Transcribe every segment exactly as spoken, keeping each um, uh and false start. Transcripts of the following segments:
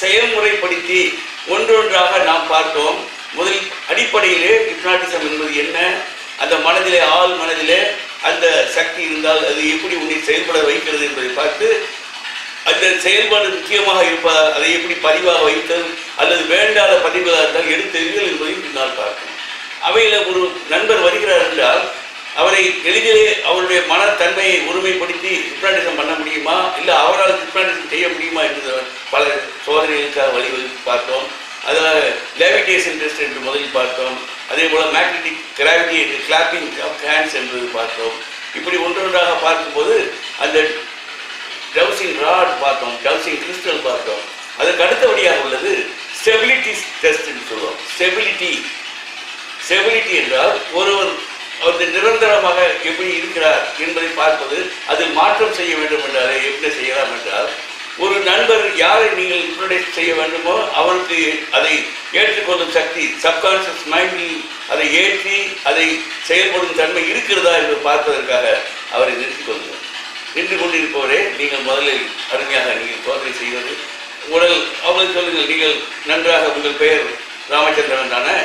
செயல்முறைப்படுத்தி ஒன்றொன்றாக நாம் பார்த்தோம். முதல் அடிப்படையிலே ஹிப்னாட்டிசம் என்பது என்ன, அந்த மனதிலே ஆள் மனதிலே அந்த சக்தி இருந்தால் அது எப்படி உன்னை செயல்பட வைக்கிறது என்பதை பார்த்து, அந்த செயல்பாடு முக்கியமாக இருப்பதா அதை எப்படி பதிவாக வைத்தல் அல்லது வேண்டாத பதிவுகளாக இருந்தால் எடுத்தெறிதல் என்பதையும் பின்னால் பார்க்கணும். அவையில் ஒரு நண்பர் வருகிறார் என்றால் அவரை எளிதிலே அவருடைய மனத்தன்மையை ஒருமைப்படுத்தி ஹிப்னாட்டிசம் பண்ண முடியுமா, இல்லை அவரால் ஹிப்னாட்டிசம் செய்ய முடியுமா என்று பல சோதனைகளுக்காக வழிவகுத்து பார்த்தோம். அதில் லேவிடேஷன் டெஸ்ட் என்று முதலில் பார்த்தோம். அதே போல் மேக்னெட்டிக் கிராவிட்டி என்று கிளாப்பிங் ஆஃப் ஹேண்ட்ஸ் என்பது பார்த்தோம். இப்படி ஒன்றொன்றாக பார்க்கும்போது அந்த டவுசிங் ராட் பார்த்தோம், டவுசிங் கிறிஸ்டல் பார்த்தோம். அதற்கு அடுத்தபடியாக உள்ளது ஸ்டெபிலிட்டி டெஸ்ட் என்று சொல்லுவோம். ஸ்டெபிலிட்டி ஸ்டெபிலிட்டி என்றால் ஒருவர் அவர் நிரந்தரமாக எப்படி இருக்கிறார் என்பதை பார்ப்பது. அதில் மாற்றம் செய்ய வேண்டும் என்றாலே எப்படி செய்யலாம் என்றால், ஒரு நண்பர் யாரை நீங்கள் இன்ட்ரோடியூஸ் செய்ய வேண்டுமோ அவருக்கு அதை ஏற்றுக்கொள்ளும் சக்தி சப்கான்ஷியஸ் மைண்டில் அதை ஏற்றி அதை செயல்படும் தன்மை இருக்கிறதா என்று பார்ப்பதற்காக அவரை நிறுத்திக் கொள்ளுங்கள். நின்று கொண்டிருப்பவரே நீங்கள் முதலில் அருமையாக நீங்கள் சோதனை செய்வது உடல் அவங்களுக்கு சொல்லுங்கள், நீங்கள் நன்றாக உங்கள் பெயர் ராமச்சந்திரன் தானே,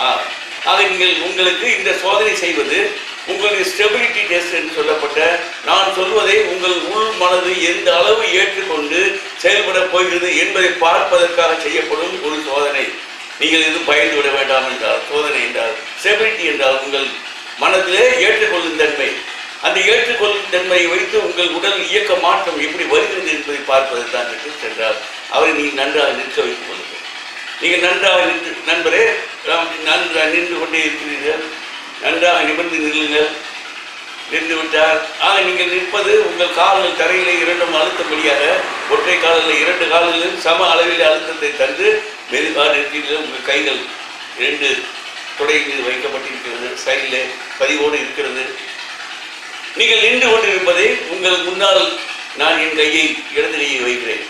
ஆக நீங்கள் உங்களுக்கு இந்த சோதனை செய்வது உங்களுடைய ஸ்டெபிலிட்டி டெஸ்ட் என்று சொல்லப்பட்ட நான் சொல்வதை உங்கள் உள் மனது எந்த அளவு ஏற்றுக்கொண்டு செயல்பட போகிறது என்பதை பார்ப்பதற்காக செய்யப்படும் ஒரு சோதனை. நீங்கள் எதுவும் பயந்து விட வேண்டாம் என்றால், சோதனை என்றால் ஸ்டெபிலிட்டி என்றால் உங்கள் மனதிலே ஏற்றுக்கொள்ளும் தன்மை, அந்த ஏற்றுக்கொள்ளும் தன்மையை வைத்து உங்கள் உடல் இயக்க மாற்றம் எப்படி வருகிறது என்பதை பார்ப்பதற்கான டெஸ்ட் என்றால் அவரை நீங்கள் நன்றாக நிற்க வைத்துக் கொள்ளுங்கள். நீங்கள் நன்றாக நின்று நண்பரே நன்றாக நின்று கொண்டே இருக்கிறீர்கள், நன்றாக நிமிர்ந்து நில்லுங்கள். நின்று விட்டார். ஆக நீங்கள் நிற்பது உங்கள் கால்கள் தரையிலே இரண்டும் அழுத்தபடியாக ஒற்றை காலில் இரண்டு கால்களிலும் சம அளவில் அழுத்தத்தை தந்து மெதுவாக நிற்கிறீர்கள். உங்கள் கைகள் இரண்டு தொடை மீது வைக்கப்பட்டிருக்கிறது, சைடிலே பதிவோடு இருக்கிறது. நீங்கள் நின்று கொண்டிருப்பதை உங்கள் முன்னால் நான் என் கையை இடது கையை வைக்கிறேன்,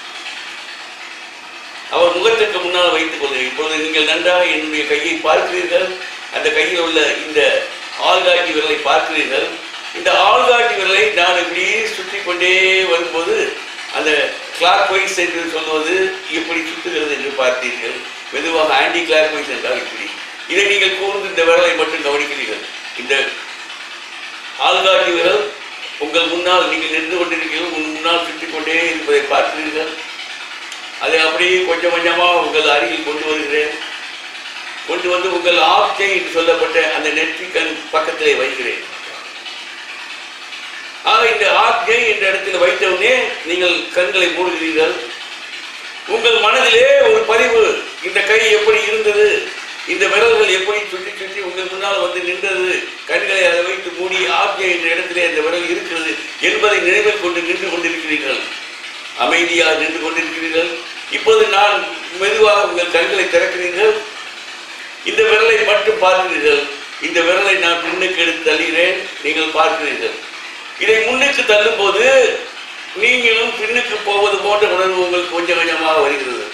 அவர் முகத்திற்கு முன்னால் வைத்துக் கொள்கிறேன். இப்பொழுது நீங்கள் நன்றாக என்னுடைய கையை பார்க்கிறீர்கள். அந்த கையில் உள்ள இந்த ஆள்காட்டி விரலை பார்க்கிறீர்கள். இந்த ஆள்காட்டி விரலை நான் இப்படி சுற்றி கொண்டே வரும்போது அந்த கிளாக் வைஸ் என்று சொல்வது இப்படி சுற்றுகிறது என்று பார்த்தீர்கள். மெதுவாக ஆன்டி கிளாக் வைஸ் என்றால் இப்படி. இதை நீங்கள் கூர்ந்து இந்த விரலை மட்டும் கவனிக்கிறீர்கள். இந்த ஆள்காட்டி விரல் உங்கள் முன்னால் நீங்கள் நின்று கொண்டிருக்கிறீர்கள், உங்கள் முன்னால் சுற்றி கொண்டே இருப்பதை பார்க்கிறீர்கள். அதை அப்படியே கொஞ்சம் கொஞ்சமாக உங்கள் அருகில் கொண்டு வருகிறேன். கொண்டு வந்து உங்கள் ஆப்ஜை என்று சொல்லப்பட்ட அந்த நெற்றிக்கண் பக்கத்திலே வைக்கிறேன். ஆக இந்த ஆப்ஜை என்ற இடத்துல வைத்தவுடனே நீங்கள் கண்களை மூடுகிறீர்கள். உங்கள் மனதிலே ஒரு பதிவு, இந்த கை எப்படி இருந்தது, இந்த விரல்கள் எப்படி சுற்றி சுற்றி உங்கள் முன்னால் வந்து நின்றது, கண்களை அதை வைத்து மூடி ஆப்ஜை என்ற இடத்திலே அந்த விரல் இருக்கிறது என்பதை நினைவில் கொண்டு நின்று கொண்டிருக்கிறீர்கள். அமைதியாக நின்று கொண்டிருக்கிறீர்கள். இப்போது நான் மெதுவாக உங்கள் கண்களை திறக்கிறீர்கள். இந்த விரலை மட்டும் பார்க்கிறீர்கள். இந்த விரலை நான் முன்னுக்கு எடுத்து தள்ளுகிறேன், நீங்கள் பார்க்கிறீர்கள். இதை முன்னுக்கு தள்ளும் போது நீங்களும் பின்னுக்கு போவது போன்ற உணர்வு உங்களுக்கு கொஞ்சம் கொஞ்சமாக வருகிறது.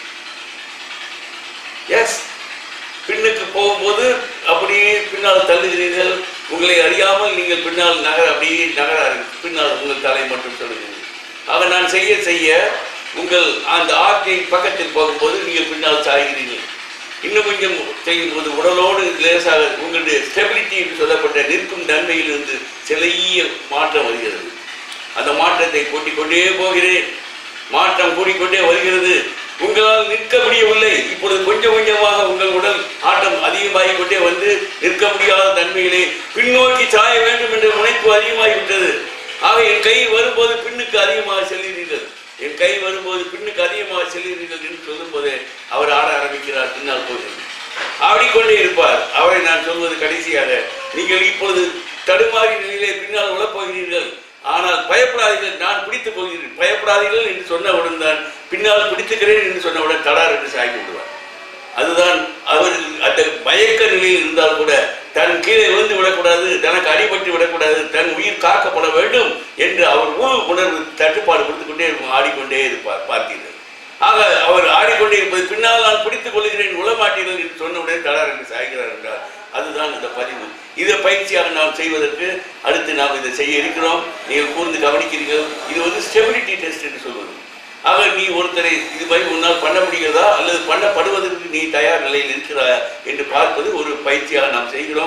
எஸ், பின்னுக்கு போகும்போது அப்படியே பின்னால் தள்ளுகிறீர்கள். உங்களை அறியாமல் நீங்கள் பின்னால் நகர அப்படியே நகர பின்னால் உங்கள் தலை மட்டும் சொல்லுகிறீர்கள். ஆக நான் செய்ய செய்ய உங்கள் அந்த ஆக்கை பக்கத்தில் போகும்போது நீங்கள் பின்னால் சாய்கிறீர்கள். இன்னும் கொஞ்சம் செய்யும்போது உடலோடு லேசாக உங்களுடைய ஸ்டெபிலிட்டி என்று சொல்லப்பட்ட நிற்கும் தன்மையிலிருந்து சிலைய மாற்றம் வருகிறது. அந்த மாற்றத்தை கூட்டிக்கொண்டே போகிறேன். மாற்றம் கூடிக்கொண்டே வருகிறது. உங்களால் நிற்க முடியவில்லை. இப்பொழுது கொஞ்சம் கொஞ்சமாக உங்கள் உடல் ஆட்டம் அதிகமாகிக் கொண்டே வந்து நிற்க முடியாத தன்மையிலே பின்னோக்கி சாய வேண்டும் என்ற முனைப்பு அதிகமாகிவிட்டது. ஆக என் கை வரும்போது பின்னுக்கு அதிகமாக செல்கிறீர்கள், என் கை வரும்போது பின்னுக்கு அதிகமாக செல்கிறீர்கள் என்று சொல்லும் போது அவர் ஆட ஆரம்பிக்கிறார். பின்னால் போகிறது ஆடிக்கொண்டே இருப்பார். அவரை நான் சொல்வது கடைசியாக, நீங்கள் இப்பொழுது தடுமாறி நிலையிலே பின்னால் உழப்போகிறீர்கள், ஆனால் பயப்படாதீர்கள், நான் பிடித்துக் கொள்கிறேன். பயப்படாதீர்கள் என்று சொன்னவுடன் தான் பின்னால் பிடித்துக்கிறேன் என்று சொன்னவுடன் தடார் என்று சாய்ந்து விடுவார். அதுதான் அவர் அந்த மயக்க நிலையில் இருந்தால் கூட தன் கீழே விழுந்து விடக்கூடாது, தனக்கு அடிபட்டு விடக்கூடாது, தன் உயிர் காக்கப்பட வேண்டும் என்று அவர் உள் உணர்வு தட்டுப்பாடு கொடுத்து கொண்டே இருக்கும். ஆடிக்கொண்டே இருப்பார். பார்த்தீர்கள். ஆக அவர் ஆடிக்கொண்டே இருப்பது பின்னால் நான் பிடித்துக் கொள்கிறேன், உளமாட்டீர்கள் என்று சொன்னவுடனே தடார் என்று சாய்கிறார் என்றார். அதுதான் அந்த பதிவு. இதை பயிற்சியாக நாம் செய்வதற்கு அடுத்து நாம் இதை செய்ய இருக்கிறோம். நீங்கள் கூர்ந்து கவனிக்கிறீர்கள். இது வந்து ஸ்டெபிலிட்டி டெஸ்ட் என்று சொல்வது. ஆக நீ ஒருத்தரை இது மாதிரி உன்னால் பண்ண முடிகிறதா அல்லது பண்ணப்படுவதற்கு நீ தயார் நிலையில் இருக்கிறாயா என்று பார்ப்பது ஒரு பயிற்சியாக நாம் செய்கிறோம்.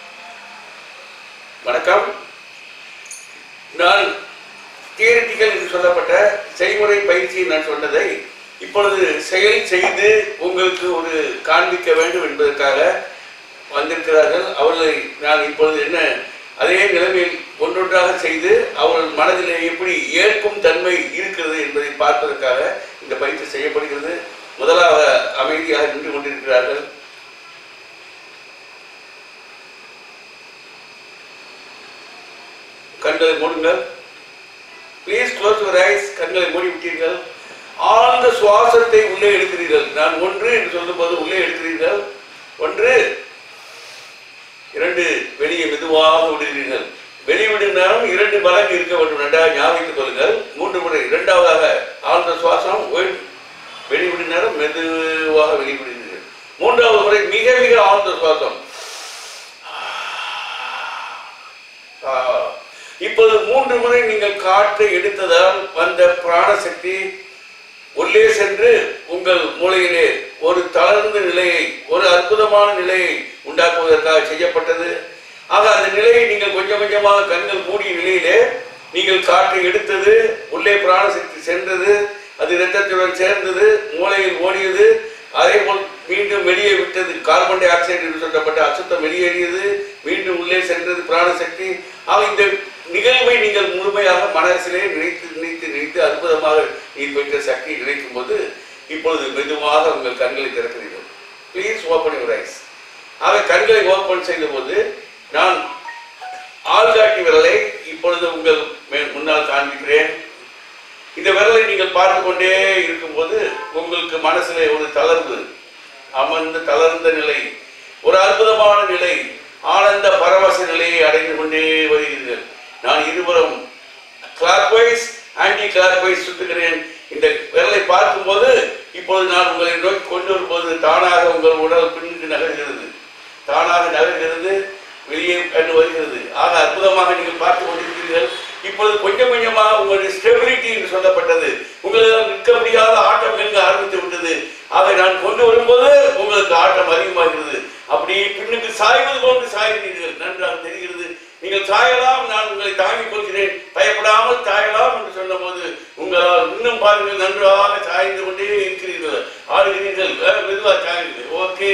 வணக்கம். நான் தியரிட்டிக்கல் என்று சொல்லப்பட்ட செய்முறை பயிற்சியை நான் சொன்னதை இப்பொழுது செயல் செய்து உங்களுக்கு ஒரு காண்பிக்க வேண்டும் என்பதற்காக வந்திருக்கிறார்கள். அவர்களை நான் இப்பொழுது என்ன அதே நிலைமையில் ஒன்றொன்றாக செய்து அவர்கள் மனதிலே எப்படி ஏற்கும் தன்மை இருக்கிறது என்பதை பார்ப்பதற்காக இந்த பயிற்சி செய்யப்படுகிறது. முதலாவது அமைதியாக நின்று கொண்டிருக்கிறார்கள். கண்களை மூடுங்கள். Please close your eyes. கண்களை மூடி விட்டீர்கள். ஆழ்ந்த சுவாசத்தை உள்ளே எடுக்கிறீர்கள். நான் ஒன்று என்று சொல்லும் போது உள்ளே எடுக்கிறீர்கள். ஒன்று, இரண்டு, வெளியே மெதுவாக விடுகிறீர்கள். வெளிவிடுனாலும் இரண்டு மடங்கு இருக்க வேண்டும். நன்றாக ஞாபகத்துக் கொள்ளுங்கள். மூன்று முறை. இரண்டாவதாக ஆழ்ந்த சுவாசம், வெளிவிடுனாலும் மெதுவாக வெளிவிடுகிறீர்கள். மூன்றாவது முறை மிக மிக ஆழ்ந்த சுவாசம். இப்போது மூன்று முறை நீங்கள் காற்றை எடுத்ததால் வந்த பிராணசக்தி உள்ளே சென்று உங்கள் மூளையிலே ஒரு தளர்ந்த நிலையை, ஒரு அற்புதமான நிலையை உண்டாக்குவதற்காக செய்யப்பட்டது. ஆக அந்த நிலையை நீங்கள் கொஞ்சம் கொஞ்சமாக கண்கள் மூடிய நிலையிலே நீங்கள் காற்றை எடுத்தது, உள்ளே பிராணசக்தி சென்றது, அது இரத்தத்துடன் சேர்ந்தது, மூளையில் ஓடியது, அதே போல் மீண்டும் வெளியே விட்டது. கார்பன் டை ஆக்சைடு என்று சொல்லப்பட்ட அசுத்தம் வெளியேறியது, மீண்டும் உள்ளே சென்றது பிராணசக்தி. ஆக இந்த நிகழ்வை நீங்கள் முழுமையாக மனசிலே நினைத்து நினைத்து நினைத்து அற்புதமாக நீ பெற்ற சக்தியை நினைக்கும் போது இப்பொழுது மெதுவாக உங்கள் கண்களை திறக்கிறீர்கள். Please open your eyes. ஆக கண்களை ஓப்பன் செய்த போது நான் ஆள்காட்டி விரலை இப்பொழுது உங்கள் முன்னால் காண்பிக்கிறேன். இந்த விரலை நீங்கள் பார்த்து கொண்டே இருக்கும்போது உங்களுக்கு மனசிலே ஒரு தளர்வு, அமர்ந்த தளர்ந்த நிலை, ஒரு அற்புதமான நிலை, ஆனந்த பரவச நிலையை அடைந்து கொண்டே வருகிறீர்கள். நான் இருபுறம் கிளாக்வைஸ் ஆன்டி கிளாக்வைஸ் சுற்றுகிறேன். இந்த விரலை பார்க்கும்போது இப்பொழுது நான் உங்களை நோக்கி கொண்டு வரும்போது தானாக உங்கள் உடல் பின்னுக்கு நகர்கிறது, தானாக நகர்கிறது, வெளியே கண்டு வருகிறது. ஆக அற்புதமாக நீங்கள் பார்த்து கொண்டிருக்கிறீர்கள். இப்பொழுது கொஞ்சம் கொஞ்சமாக உங்களுடைய ஸ்டெபிலிட்டி என்று சொல்லப்பட்டது உங்களால் நிற்க முடியாத ஆட்டம் எங்க ஆரம்பித்து விட்டது. ஆக நான் கொண்டு வரும்போது உங்களுக்கு ஆட்டம் அதிகமாகிறது. அப்படி பின்னுக்கு சாய்வது போன்று சாய்கிறீர்கள். நன்றாக தெரிகிறது. நீங்கள் சாயலாம், நான் உங்களை தாங்கிக் கொள்கிறேன், பயப்படாமல் சாயலாம் என்று சொன்ன போது உங்களால் இன்னும் பாருங்கள் நன்றாக சாய்ந்து கொண்டே இருக்கிறீர்கள், ஆடுகிறீர்கள், மெதுவாக சாய்கிறீர்கள். ஓகே,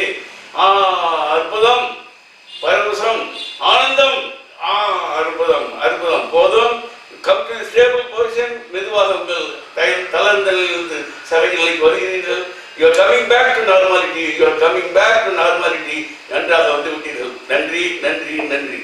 அற்புதம், பரவசம், ஆனந்தம், அற்புதம் அற்புதம் போதும். Come to stable position. மெதுவாக உங்கள் தளர்ந்த நிலையிலிருந்து சகஜ நிலைக்கு வருகிறீர்கள். You are coming back to normality. You are coming back to normality. நன்றாக வந்து விட்டீர்கள். நன்றி நன்றி நன்றி.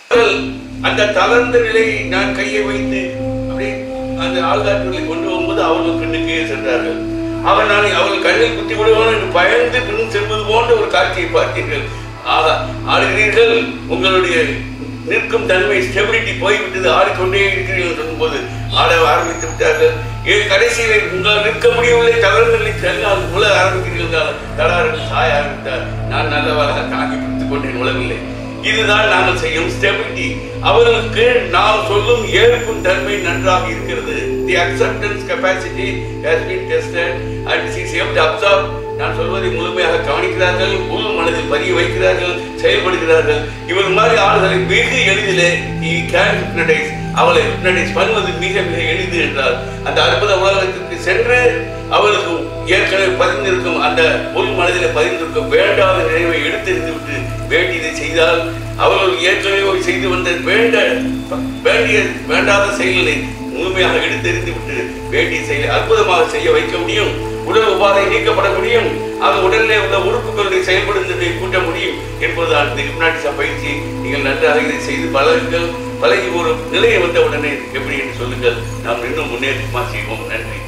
அந்த தளர்ந்த நிலையை நான் கையை வைத்து அப்படி அந்த ஆள்காட்டுகளை கொண்டு வரும்போது அவர்கள் பின்னுக்கே சென்றார்கள். அவர் நான் அவர்கள் கண்ணில் குத்தி விடுவோம் என்று பயந்து பின் செல்வது போன்ற ஒரு காட்சியை பார்த்தீர்கள். ஆக ஆடுகிறீர்கள். உங்களுடைய நிற்கும் தன்மை ஸ்டெபிலிட்டி போய்விட்டது. ஆடிக்கொண்டே இருக்கிறீர்கள் சொல்லும்போது ஆட ஆரம்பித்து விட்டார்கள். கடைசியில் உங்களால் நிற்க முடியவில்லை, தளர்ந்த நிலை செல்லால் உள்ள ஆரம்பிக்கிறீர்கள். தடார்கள் சாய ஆரம்பித்தார். நான் நல்லவராக தாங்கி பிடித்துக் கொண்டேன், உழவில்லை. இதுதான் நாங்கள் செய்யும் ஸ்டெபிலிட்டி. அவர்களுக்கு நாம் சொல்லும் ஏற்கும் தன்மை நன்றாக இருக்கிறது. The acceptance capacity has been tested and she is able to observe. நான் சொல்வதை முழுமையாக கவனிக்கிறார்கள், உள் மனதில் பதிய வைக்கிறார்கள், செயல்படுகிறார்கள். இவர் மாதிரி ஆளுகளை வெகு எளிதிலே ஹிப்னடைஸ் அவளை ஹிப்னடைஸ் பண்ணுவது மிக மிக எளிது என்றால் அந்த அற்புத உலகத்திற்கு சென்று அவர்களுக்கு ஏற்கனவே பதிந்திருக்கும் அந்த உள் மனதில் பதிந்திருக்கும் வேண்டாத நினைவை எடுத்தெறிந்து விட்டு வேண்டியதை செய்தால் அவர்கள் ஏற்கனவே செய்து வந்த வேண்ட வேண்டிய வேண்டாத செயல்களை முழுமையாக எடுத்தெறிந்து விட்டு வேண்டிய செயலை அற்புதமாக செய்ய வைக்க முடியும். உடல் உபாதை நீக்கப்பட முடியும். ஆக உடலிலே உள்ள உறுப்புகளுடைய செயல்படுவதை கூட்ட முடியும் என்பதுதான் இந்த ஹிப்னாட்டிசம் பயிற்சி. நீங்கள் நன்றாக இதை செய்து பழகுங்கள். பழகி ஒரு நிலையை வந்த உடனே எப்படி என்று சொல்லுங்கள். நாம் இன்னும் முன்னேற்றமாக செய்வோம். நன்றி.